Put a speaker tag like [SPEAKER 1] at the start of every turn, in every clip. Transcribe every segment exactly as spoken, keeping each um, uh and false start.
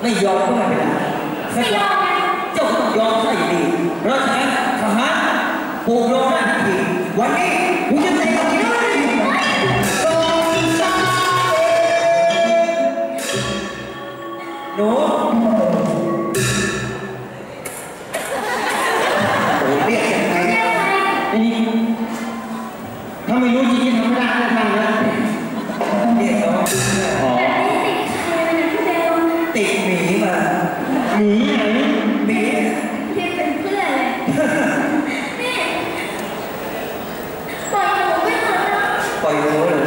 [SPEAKER 1] ไม่ยอมก็ไม่เป็นไรไม่ยอมเจ้าต้องยอมซะอยู่ดีเพราะฉะนั้นทหารปลุกลงหน้าที่วันนี้กูจะเตะกับที่นั่นหนูโอ้เรียกยังไงนี่ถ้าไม่รู้จริงๆทำไม่ได้ไม่ทำนะเรียกเขาอ๋อติดหมีมาหมีไหนหมีที่เป็นเพื่อนเลยนี่ปล่อยหนูไม่หมดนะปล่อยหนูเลย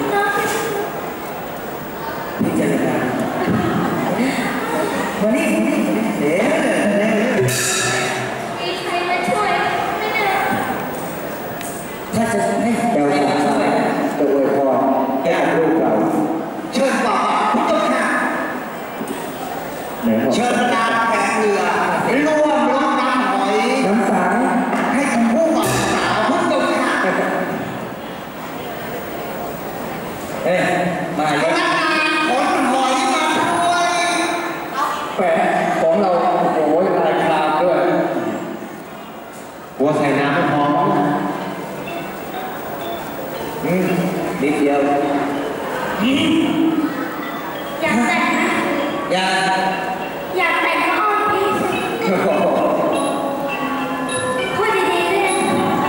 [SPEAKER 1] นี่จะยังไงวันนี้วันนี้เดี๋ยวมีใครมาช่วยไม่ได้ถ้าจะให้เดี๋ยวจะช่วยจะอวยพรแก้ลูกเราเชิญต่อทุกท่านเชิญบรรดาแขกเรือร่วมรดน้ำหอยน้ำสังให้กับผู้บ่าวสาวทุกท่านเอ๊ะมาเลยขนหอยมาด้วยแปะของเราโอ้โหลายครามด้วยหัวใส่น้ำไม่พออืมนิดเดียวอยากแต่งนะอยากอยากแต่งก็อ้อนพี่พูดดีๆด้วย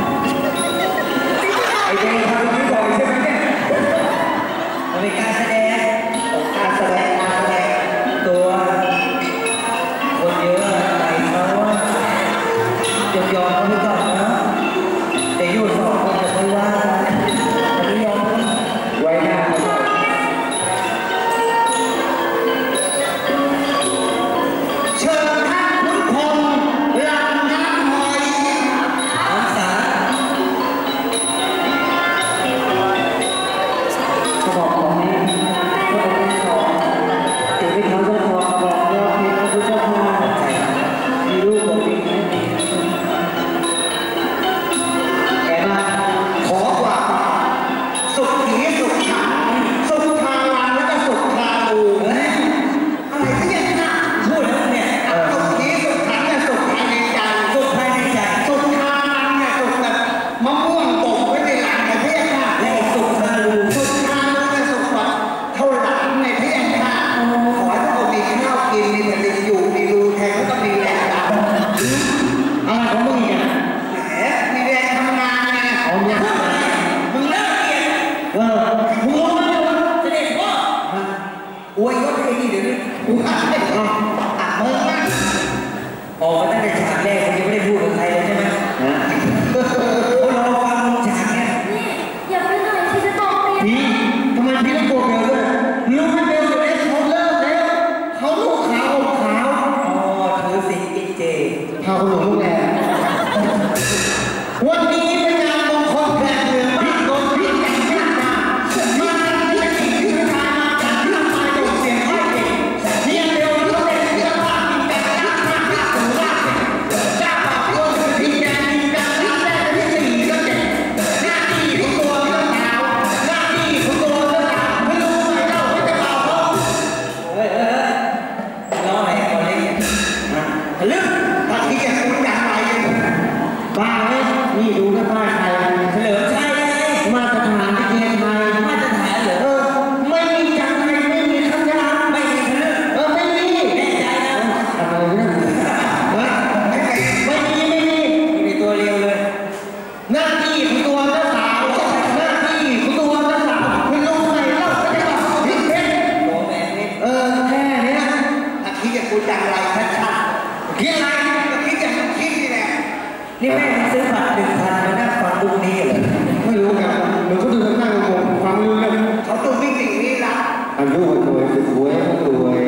[SPEAKER 1] ไอ้เด็กทำนี้บ่อยใช่ไหมเนี่ยมันเป็นการแสดงการแสดงการแสดงตัวคนเยอะอะไรเขาจบยอมเขาไม่ก่อนนะแต่อยู่สองคนจะไม่ว่าไม่ยอมไว้หน้าเชิญท่านทุกคนรำน้ำหอยน้ำสาเขาบอกตรงนี้เขาบอกที่สองถึงที่เขาจะขอบอกว่ามีพระพุทธเจ้ามีลูกของพี่แกมาขอกว่าสุขีสุขขังสุขทางวันแล้วก็สุขทางอูอะไรที่ยังน่าพูดแล้วเนี่ยสุขีสุขขังเนี่ยสุขภายในใจสุขภายในใจสุขทางวันเนี่ยสุขแบบมะม่วงตกไว้ในหลังในเพียงค่ะและสุขทางอูสุขทางวันเนี่ยสุขแบบเท่าหลังในเพียงค่ะขอให้ทุกคนมีข้าวกินมีแผ่นดินอยู่มีรูแทงก็ต้องมีแรงดันอะไรของมึงเนี่ยแหมมีแรงทำงานไงเอาเนี่ยมึงเลิกเกียรติเออมึงรู้ไหมว่าเสด็จพ่ออวยยศให้ดีเดี๋ยวนี้กูอ่ะอ่ะมึงนะออกมาตั้งแต่ฉากแรกคุณยังไม่ได้พูดกับใครเลยใช่ไหมนะเขารอฟังฉากเนี่ยอย่าไปหน่อยที่จะตอบพี่ทำไมพี่ต้องโกรธเบลด้วยรู้ไหมเบลอยู่ในเขาเลิกแล้วเขาลูกขาวอมขาวอ๋อถือสิงกินเจพาคนหลงลูกแร่วันนี้เป็นงานมงคลแขกเรือพี่โดนพี่แต่งหน้ามาที่จะกินที่ทานมาจากที่ทำมาจบเสียงค่อยเก่งเพียงเดียวที่เป็นเสื้อผ้ามีแต่งหน้าหน้าหน้าสูงมากเจ้าบ่าวโยนพี่แดงพี่แดงพี่แดงพี่สี่ก็เก่งหน้าที่ของตัวก็สาวหน้าที่ของตัวก็สาวไม่รู้ไหมเล่าไม่จะเป่าเขาเฮ้ยเฮ้ยน้อยคนนี้นะลึกตอนที่จะคุยกันอะไรบ้าไหมนี่ดูกันบ้าใครเฉลิมชัยไงมาตรฐานที่เกียรติไทยมาตรฐานเหรอเออไม่มีจังไงไม่มีคำยามไม่มีคำลึกเออไม่มีแน่ใจนะอะไรเนี่ยเฮ้ยไม่มีไม่มีอยู่ในตัวเร็วเลยหน้าที่ของตัวเจ้าสาวหน้าที่ของตัวเจ้าสาวไม่รู้ไหนเล่าจะได้บอกพิเศษโอ้แม่นี่เออแค่เนี้ยถ้าคิดจะคุยจังไรชัดๆคิดอะไรก็คิดอย่างคิดนี่แหละนี่แม่ซื้อบัตรหนึ่งพันมานั่งฟังดูนี้เหรอไม่รู้กันหรือเขาดูนั่งงงฟังรู้เรื่องเขาดูวิ่งหนีนี่ละอายุมันรวยสุดรวยรวย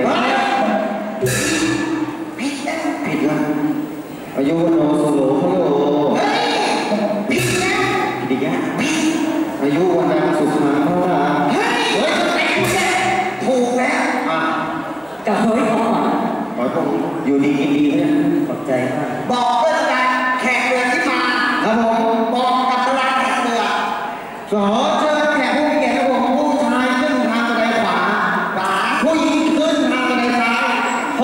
[SPEAKER 1] ผิดแล้วผิดแล้วอายุวันโนโซโลโซโลผิดแล้วผิดแล้วอายุวันนั้นสุขมันเท่าไหร่เฮ้ยเฮ้ยแต่งแน่ถูกแล้วอ่ะกับเฮ้ยพ่อขอผมอยู่ดีกินดีนะขอบใจมากบอกเพื่อนกันแขกเรือที่มาครับผมบอกกับตลาดแขกเรือสอเชิญแขกผู้มีเกียรติครับผมผู้ชายขึ้นทางกระไดขวาขวาผู้หญิงขึ้นทางกระไดซ้าย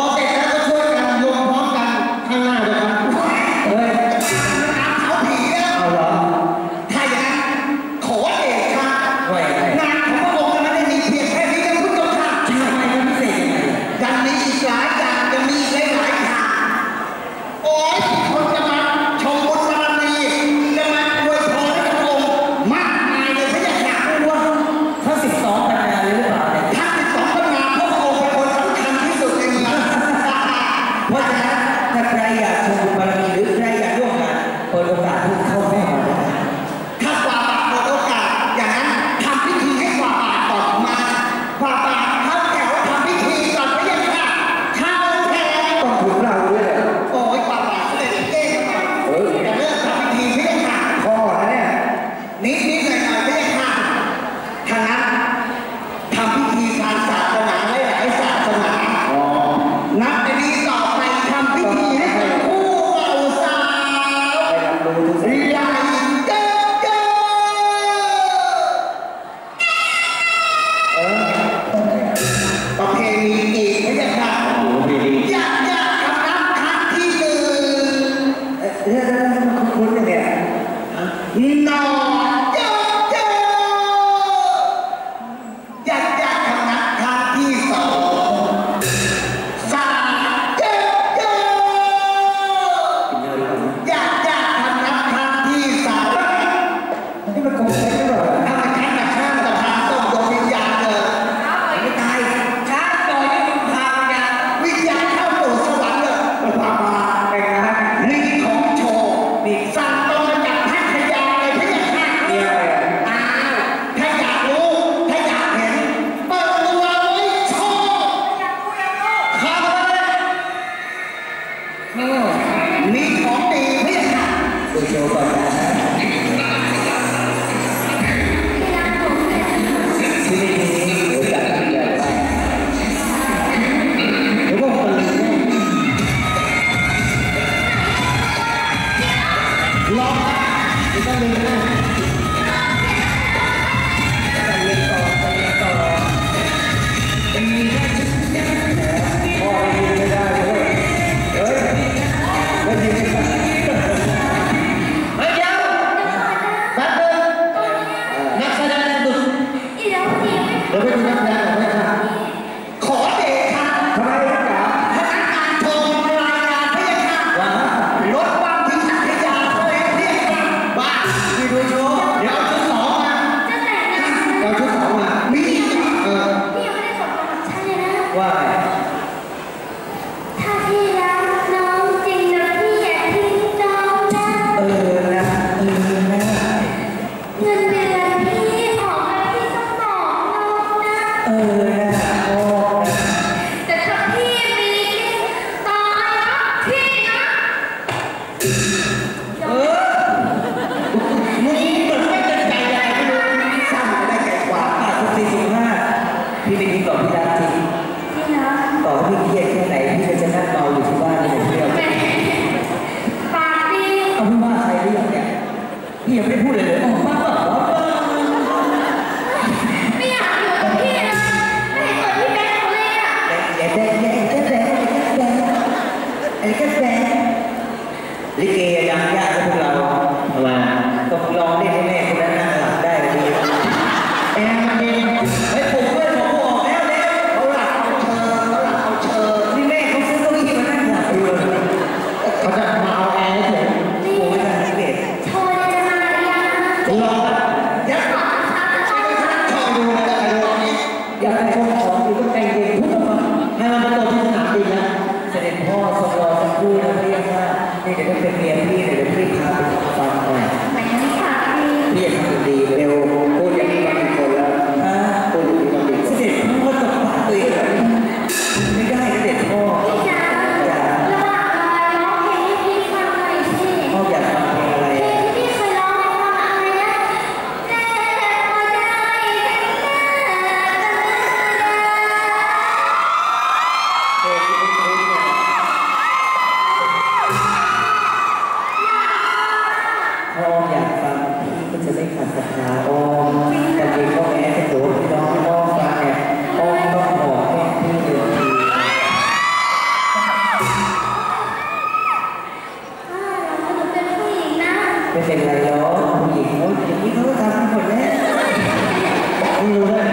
[SPEAKER 1] ดูโชว์ก่อนนะที่นี่รู้จักกันเลยว่าเดี๋ยวพวกคนนี้รอไม่ต้องดึงนะใจเย็นต่อใจเย็นต่อพ่อไม่ยืนไม่ได้เลยเฮ้ยไม่ยืนไม่ได้เฮ้ยเดี๋ยวแป๊บนึงนักแสดงดุเดี๋ยวไปดูนักแสดงหน่อยค่ะขอเดชะทำไมครับจ๋าพนักงานโทรมารายงานพี่ค่ะว่ารถบังที่สัตยาเลยพี่บ้าไปดูโชว์เดี๋ยวชุดสองมาเดี๋ยวชุดสองมามีเออพี่ยังไม่ได้สอบกับฉันเลยนะว่าถ้าพี่รักน้องจริงนะพี่อย่าทิ้งน้องนะเออนะเออนะเงินเดือนพี่ออกมาพี่ต้องบอกน้องนะเออนะโอ้แต่ถ้าพี่มีตายรักพี่นะเออมึงเหมือนไม่เป็นใจอะไรไม่รู้สร้างจะได้แก่กว่าทุกสี่สิบห้าพี่ไปกินก่อนพี่รักจริงพี่นะต่อให้พี่เครียดแค่ไหนพี่ก็จะนั่งเมาอยู่ที่บ้านเลยเที่ยวปาร์ตี้เอาพี่ว่าใครหรือยังเนี่ยพี่ยังไม่ได้พูดเลยเลยอ๋อบ้าเหรอไม่อยากอยู่กับพี่นะไม่เห็นเหมือนพี่แบงค์เลยอ่ะแดงแดงแดงแดงแดงแดงไอ้ก็แดงลิเกยังยากกับพวกเราทำไมต้องลองได้ให้แม่คนนั้นนั่งหลับได้ดีแอร์มันดีเฮ้ยผมเพื่อนผมออกแล้วแล้วเขาหลับเอาเชิญเขาหลับเอาเชิญนี่แม่เขาซื้อเก้าอี้มานั่งหลับอยู่เขาจะมาเอาแอร์เฉยโอ้ยน่าเกลียดโชว์จะมาหรือยังรอยักษ์ชอบดูอะไรดูนี้อยากให้ชมของอยู่ก็ใจเย็นทุกคนให้มันเป็นตัวที่สนามบินนะเสด็จพ่อทรงรอสักครู่นะเรียกว่านี่เดี๋ยวเป็นเมียพี่เดี๋ยวพี่พาไปฟังหน่อยไม่ไม่ค่ะพี่อยากทำดีเร็วพูดอย่างนี้มาเป็นคนแล้วฮะพูดอย่างนี้มาเป็นเสด็จพ่อตกปากตัวเองไม่ได้เสด็จพ่อพี่จ๋าระหว่างร้องเพลงให้พี่ฟังหน่อยสิพ่ออยากฟังเพลงอะไรเพลงที่พี่เคยร้องให้ฟังอะไรนะแน่พอได้เพลงที่คุณคุ้นเนี่ยพ่ออยากฟังพี่ก็จะไม่ขาดศรัทธาอ้อมแต่เด็กพ่อแม่จะโดนพี่น้องพ่อฟังเนี่ยอ้อมต้องบอกแม่พี่เดียวทีไม่เป็นไรหรอกผู้หญิงเขาอย่างนี้เขาทำหมดแล้วมึงรู้ได้